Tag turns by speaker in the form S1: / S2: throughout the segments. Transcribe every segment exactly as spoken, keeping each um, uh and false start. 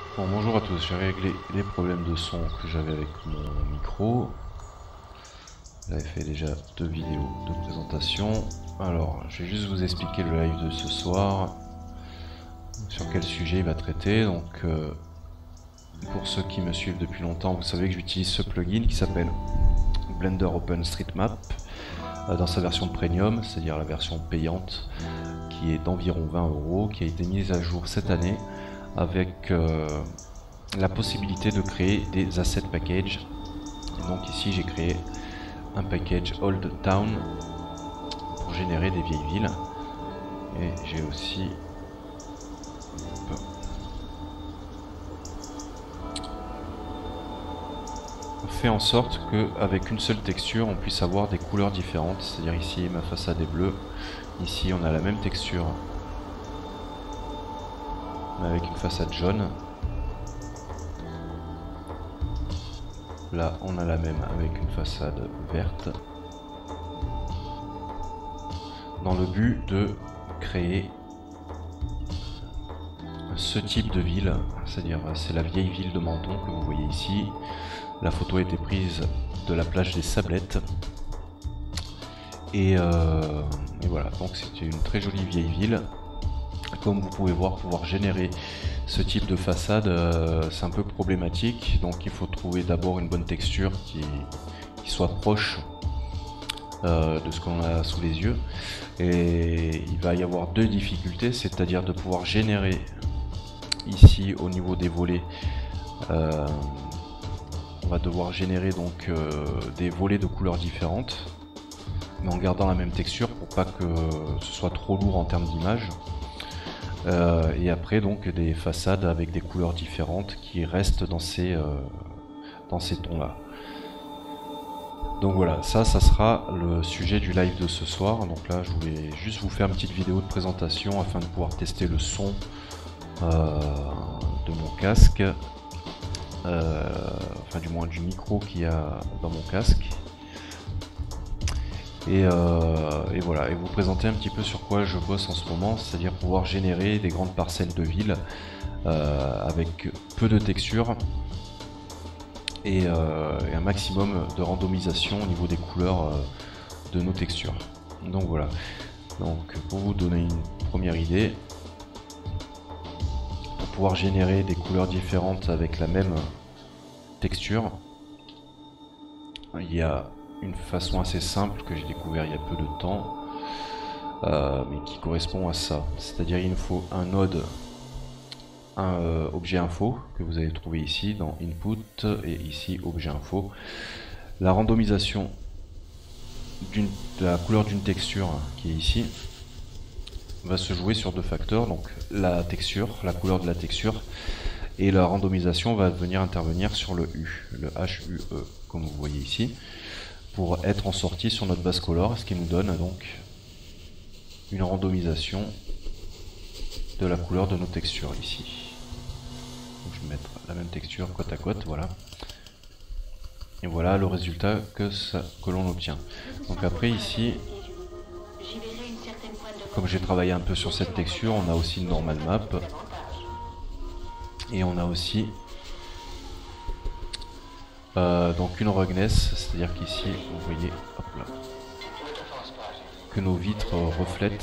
S1: Bon, bonjour à tous, j'ai réglé les problèmes de son que j'avais avec mon micro. J'avais fait déjà deux vidéos de présentation. Alors, je vais juste vous expliquer le live de ce soir, sur quel sujet il va traiter. Donc, euh, pour ceux qui me suivent depuis longtemps, vous savez que j'utilise ce plugin qui s'appelle Blender OpenStreetMap euh, dans sa version premium, c'est-à-dire la version payante, qui est d'environ vingt euros, qui a été mise à jour cette année avec euh, la possibilité de créer des asset packages. Et donc ici j'ai créé un package Old Town pour générer des vieilles villes, et j'ai aussi fait en sorte qu'avec une seule texture on puisse avoir des couleurs différentes. C'est-à-dire ici ma façade est bleue, ici on a la même texture mais avec une façade jaune, là on a la même avec une façade verte, dans le but de créer ce type de ville. C'est-à-dire c'est la vieille ville de Menton que vous voyez ici. La photo a été prise de la plage des Sablettes et, euh, et voilà, donc c'est une très jolie vieille ville. Comme vous pouvez voir, pouvoir générer ce type de façade, euh, c'est un peu problématique. Donc il faut trouver d'abord une bonne texture qui, qui soit proche euh, de ce qu'on a sous les yeux. Et il va y avoir deux difficultés, c'est-à-dire de pouvoir générer ici au niveau des volets. Euh, on va devoir générer donc euh, des volets de couleurs différentes, mais en gardant la même texture pour pas que ce soit trop lourd en termes d'image. Euh, et après donc des façades avec des couleurs différentes qui restent dans ces, euh, dans ces tons là. Donc voilà, ça, ça sera le sujet du live de ce soir. Donc là je voulais juste vous faire une petite vidéo de présentation afin de pouvoir tester le son euh, de mon casque, euh, enfin du moins du micro qu'il y a dans mon casque. Et, euh, et voilà, et vous présenter un petit peu sur quoi je bosse en ce moment, c'est-à-dire pouvoir générer des grandes parcelles de villes euh, avec peu de texture et, euh, et un maximum de randomisation au niveau des couleurs euh, de nos textures. Donc voilà, donc pour vous donner une première idée, pour pouvoir générer des couleurs différentes avec la même texture, il y a une façon assez simple que j'ai découvert il y a peu de temps, euh, mais qui correspond à ça. C'est-à-dire il nous faut un node, un euh, objet info que vous allez trouver ici dans input et ici objet info. La randomisation de la couleur d'une texture qui est ici va se jouer sur deux facteurs, donc la texture, la couleur de la texture, et la randomisation va venir intervenir sur le U, le H U E, comme vous voyez ici, pour être en sortie sur notre base color, ce qui nous donne donc une randomisation de la couleur de nos textures ici. Donc je vais mettre la même texture côte à côte, voilà. Et voilà le résultat que, ça, que l'on obtient. Donc après ici, comme j'ai travaillé un peu sur cette texture, on a aussi une normal map. Et on a aussi Euh, donc une roughness, c'est-à-dire qu'ici vous voyez hop là, que nos vitres euh, reflètent.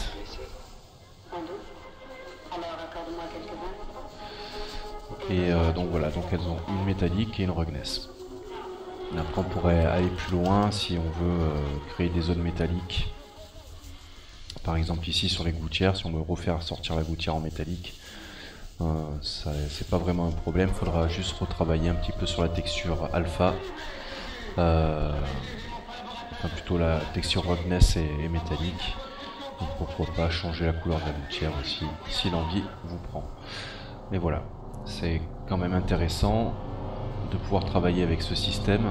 S1: Et euh, donc voilà, donc elles ont une métallique et une roughness. Et après on pourrait aller plus loin si on veut euh, créer des zones métalliques. Par exemple ici sur les gouttières, si on veut refaire sortir la gouttière en métallique, Euh, c'est pas vraiment un problème, il faudra juste retravailler un petit peu sur la texture alpha, euh, enfin plutôt la texture roughness et, et métallique. Donc pourquoi pas changer la couleur de la gouttière aussi, si l'envie vous prend. Mais voilà, c'est quand même intéressant de pouvoir travailler avec ce système,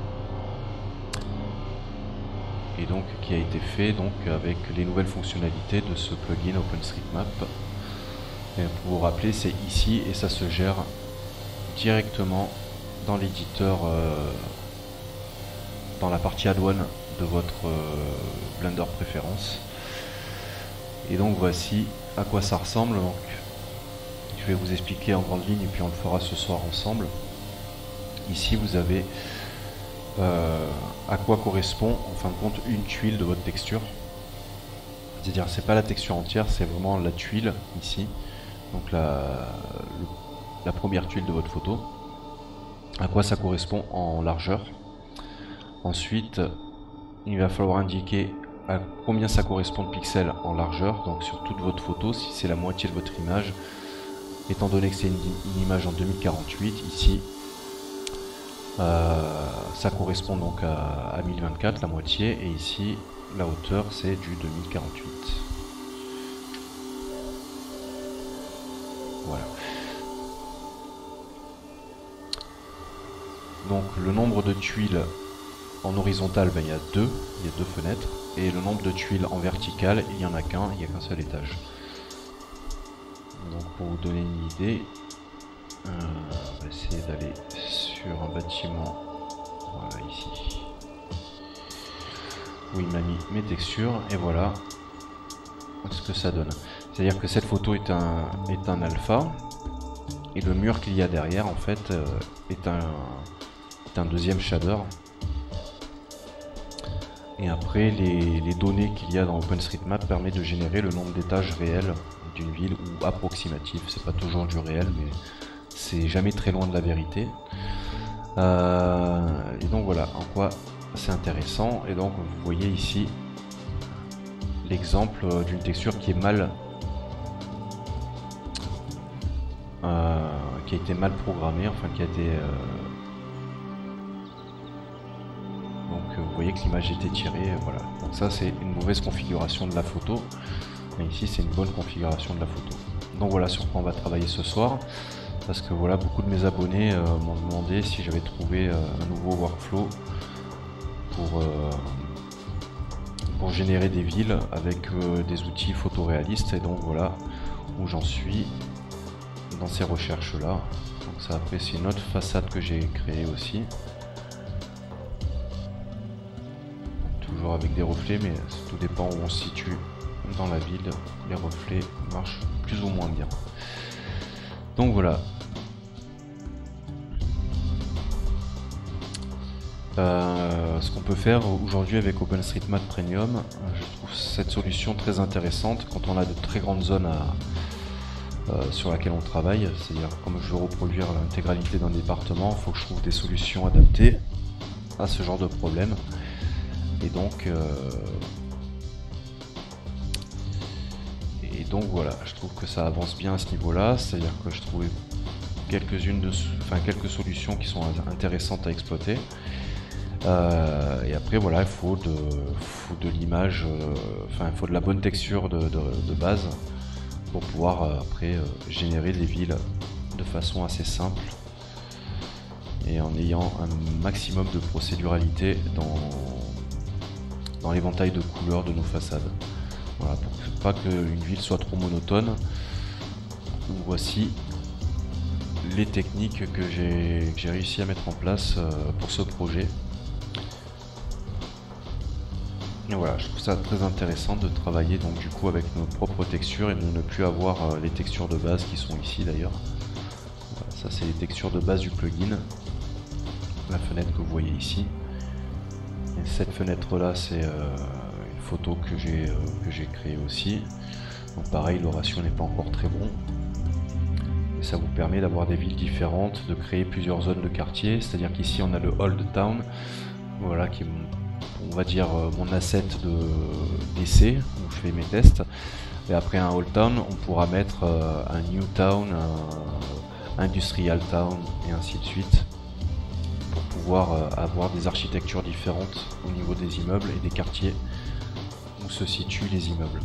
S1: et donc qui a été fait donc avec les nouvelles fonctionnalités de ce plugin OpenStreetMap. Et pour vous rappeler, c'est ici et ça se gère directement dans l'éditeur, euh, dans la partie add-on de votre euh, Blender préférence. Et donc voici à quoi ça ressemble. Donc je vais vous expliquer en grande ligne et puis on le fera ce soir ensemble. Ici vous avez euh, à quoi correspond en fin de compte une tuile de votre texture. C'est-à-dire c'est pas la texture entière, c'est vraiment la tuile ici. Donc la, le, la première tuile de votre photo. À quoi ça correspond en largeur. Ensuite, il va falloir indiquer à combien ça correspond de pixels en largeur, donc sur toute votre photo, si c'est la moitié de votre image, étant donné que c'est une, une image en deux mille quarante-huit, ici, euh, ça correspond donc à, à mille vingt-quatre, la moitié, et ici, la hauteur, c'est du deux mille quarante-huit. Voilà. Donc le nombre de tuiles en horizontal, ben, il y a deux, il y a deux fenêtres, et le nombre de tuiles en verticale, il n'y en a qu'un, il n'y a qu'un seul étage. Donc pour vous donner une idée, euh, on va essayer d'aller sur un bâtiment, voilà ici, où il m'a mis mes textures, et voilà ce que ça donne. C'est-à-dire que cette photo est un, est un alpha, et le mur qu'il y a derrière, en fait, euh, est, un, est un deuxième shader. Et après, les, les données qu'il y a dans OpenStreetMap permettent de générer le nombre d'étages réels d'une ville ou approximatif. C'est pas toujours du réel, mais c'est jamais très loin de la vérité. Euh, et donc voilà en quoi c'est intéressant. Et donc vous voyez ici l'exemple d'une texture qui est mal, euh, qui a été mal programmée, enfin qui a été euh, vous voyez que l'image était tirée, voilà. Donc ça c'est une mauvaise configuration de la photo, mais ici c'est une bonne configuration de la photo. Donc voilà sur quoi on va travailler ce soir, parce que voilà, beaucoup de mes abonnés euh, m'ont demandé si j'avais trouvé euh, un nouveau workflow pour, euh, pour générer des villes avec euh, des outils photoréalistes, et donc voilà où j'en suis dans ces recherches là. Donc ça, après c'est une autre façade que j'ai créée aussi. Toujours avec des reflets, mais tout dépend où on se situe dans la ville, les reflets marchent plus ou moins bien. Donc voilà. Euh, ce qu'on peut faire aujourd'hui avec OpenStreetMap Premium, je trouve cette solution très intéressante quand on a de très grandes zones à, euh, sur laquelle on travaille. C'est-à-dire, comme je veux reproduire l'intégralité d'un département, il faut que je trouve des solutions adaptées à ce genre de problème. Et donc, euh, et donc voilà, je trouve que ça avance bien à ce niveau-là, c'est-à-dire que je trouvais quelques-unes de, enfin quelques solutions qui sont intéressantes à exploiter. Euh, et après voilà, il faut de, faut de l'image, euh, enfin il faut de la bonne texture de, de, de base pour pouvoir euh, après euh, générer des villes de façon assez simple et en ayant un maximum de procéduralité dans dans l'éventail de couleurs de nos façades. Voilà, pour pas qu'une ville soit trop monotone. Voici les techniques que j'ai j'ai réussi à mettre en place euh, pour ce projet. Et voilà, je trouve ça très intéressant de travailler donc du coup avec nos propres textures et de ne plus avoir euh, les textures de base qui sont ici d'ailleurs. Voilà, ça c'est les textures de base du plugin. La fenêtre que vous voyez ici. Et cette fenêtre là c'est euh, une photo que j'ai euh, que j'ai créée aussi. Donc pareil, le ratio n'est pas encore très bon. Et ça vous permet d'avoir des villes différentes, de créer plusieurs zones de quartier. C'est-à-dire qu'ici on a le Old Town, voilà, qui est on va dire mon asset de d'essai où je fais mes tests. Et après un Old Town, on pourra mettre euh, un New Town, un Industrial Town et ainsi de suite, pour pouvoir euh, avoir des architectures différentes au niveau des immeubles et des quartiers où se situent les immeubles.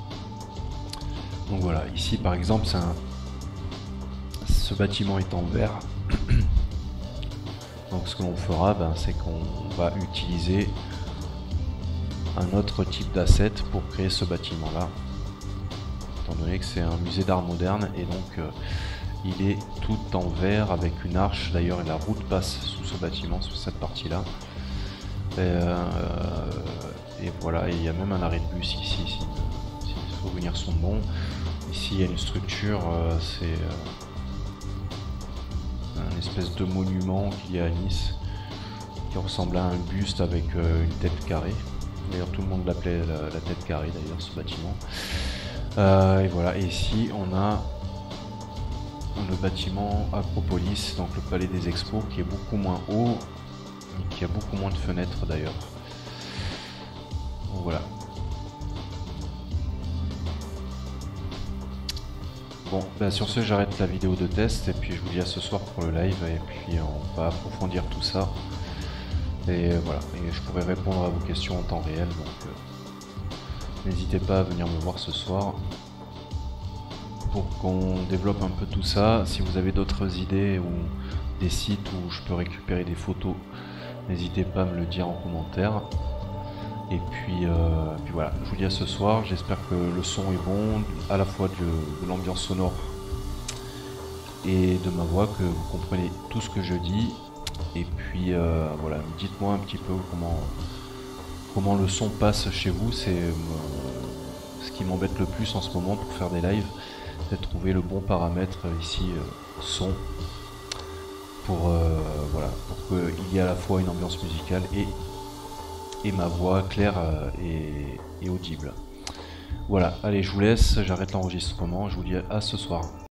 S1: Donc voilà, ici par exemple, c'est un... ce bâtiment est en vert. Donc ce que l'on fera, ben, c'est qu'on va utiliser un autre type d'asset pour créer ce bâtiment là, étant donné que c'est un musée d'art moderne et donc euh, il est tout en vert avec une arche. D'ailleurs la route passe sous ce bâtiment, sous cette partie là, et, euh, et voilà, et il y a même un arrêt de bus ici si, si les souvenirs sont bons. Ici il y a une structure, euh, c'est euh, un espèce de monument qu'il y a à Nice qui ressemble à un buste avec euh, une tête carrée. D'ailleurs tout le monde l'appelait la, la tête carrée d'ailleurs, ce bâtiment. Euh, et voilà, et ici on a le bâtiment Acropolis, donc le palais des expos, qui est beaucoup moins haut et qui a beaucoup moins de fenêtres d'ailleurs. Donc voilà. Bon, bah sur ce j'arrête la vidéo de test et puis je vous dis à ce soir pour le live et puis on va approfondir tout ça. Et voilà, et je pourrai répondre à vos questions en temps réel, donc euh, n'hésitez pas à venir me voir ce soir pour qu'on développe un peu tout ça. Si vous avez d'autres idées ou des sites où je peux récupérer des photos, n'hésitez pas à me le dire en commentaire. Et puis, euh, puis voilà, je vous dis à ce soir, j'espère que le son est bon, à la fois de, de l'ambiance sonore et de ma voix, que vous comprenez tout ce que je dis. Et puis euh, voilà, dites-moi un petit peu comment, comment le son passe chez vous, c'est euh, ce qui m'embête le plus en ce moment pour faire des lives, c'est de trouver le bon paramètre ici, euh, son, pour, euh, voilà, pour qu'il y ait à la fois une ambiance musicale et et ma voix claire et, et audible. Voilà, allez, je vous laisse, j'arrête l'enregistrement, je vous dis à ce soir.